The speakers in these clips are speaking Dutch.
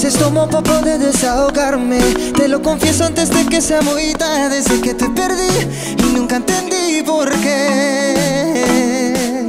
veces tomo pa' poder desahogarme. Te lo confieso antes de que sea muy tarde. Desde que te perdí y nunca entendí por qué.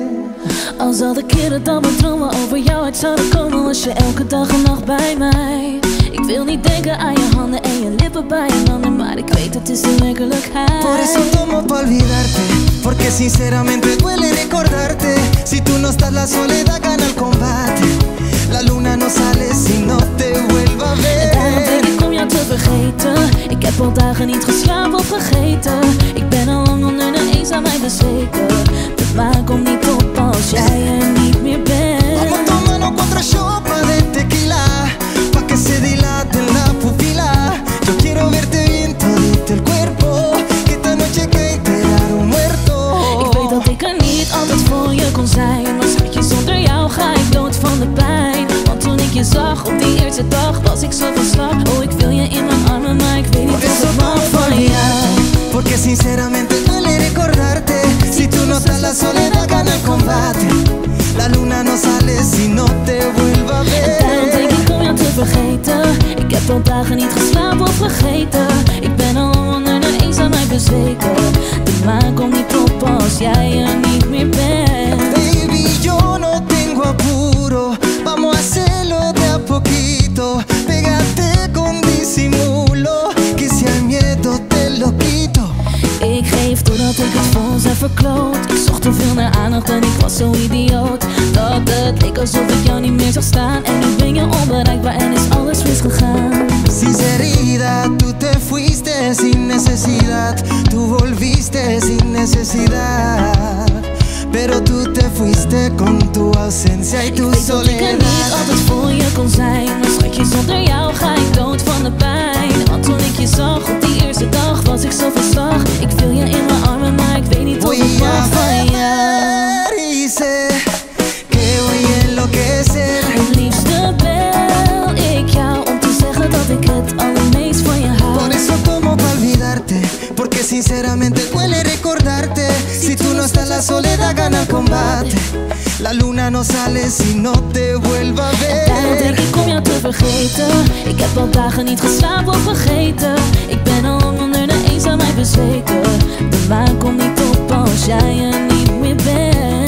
Als al de keren dat mijn dromen over jou uit zouden komen, was je elke dag en nacht bij mij. Ik wil niet denken aan je handen en je lippen bij een ander, maar ik weet het is de werkelijkheid. Por eso tomo pa' olvidarte, porque sinceramente duele recordarte. Si tú no estás la soledad gana el combate. La luna no sale si no te vuelva a ver. En daarom denk ik om jou te vergeten. Ik heb al dagen niet geslapen of vergeten. Ik ben al lang onder de eenzaamheid bezweken. De maan komt niet op als jij er niet meer bent. Vamos tomando 4 shots de tequila, pa' que se dilate la pupila. Yo quiero verte bien todito el cuerpo, que esta noche hay que enterrar un muerto. Ik weet dat ik er niet altijd voor je kon zijn, maar schatje, zonder jou ga ik dood van de pijn. Want toen ik je zag op die eerste dag, was ik zo van slag. Oh, ik wil je in mijn armen, maar ik weet niet wat ik mag van jou. Porque sinceramente duele recordarte. Si tú no estás la soledad gana el combate. La luna no sale si no te vuelva a ver. En daarom denk ik om jou te vergeten. Ik heb al dagen niet geslapen of vergeten. Ik ben al onder de eenzaamheid bezweken. De maan komt niet op als jij er niet meer bent. Baby, yo no tengo apuro. Vamos a hacerlo de a poquito. Pégate con disimulo, que si al miedo te lo quito. Ik geef doordat ik het voor ons heb verkloot. Ik zocht te veel naar aandacht en ik was zo idioot dat het leek alsof ik jou niet meer zag staan. En nu ben je onbereikbaar en is alles misgegaan. Sinceridad, tú te fuiste sin necesidad. Tú volviste sin necesidad. Pero tú te fuiste con tu ausencia y tu soledad. Ik weet dat ik er niet altijd voor je kon zijn, maar schatje, zonder jou ga ik dood van de pijn. Want toen ik je zag op die eerste dag, was ik zo van slag. Ik viel je in mijn armen, maar ik weet niet wat ik mag van jou. Y sé que voy a enloquecer. Het liefste bel ik jou om te zeggen dat ik het allermeest van je hou. Por eso tomo pa' olvidarte, porque sinceramente duele recordarte. Si tú no estás la soledad gana el combate. La luna no sale si no te vuelva a ver. En daarom denk ik om jou te vergeten. Ik heb al dagen niet geslapen of vergeten. Ik ben al lang onder de eenzaamheid bezweken. De maan komt niet op als jij er niet meer bent.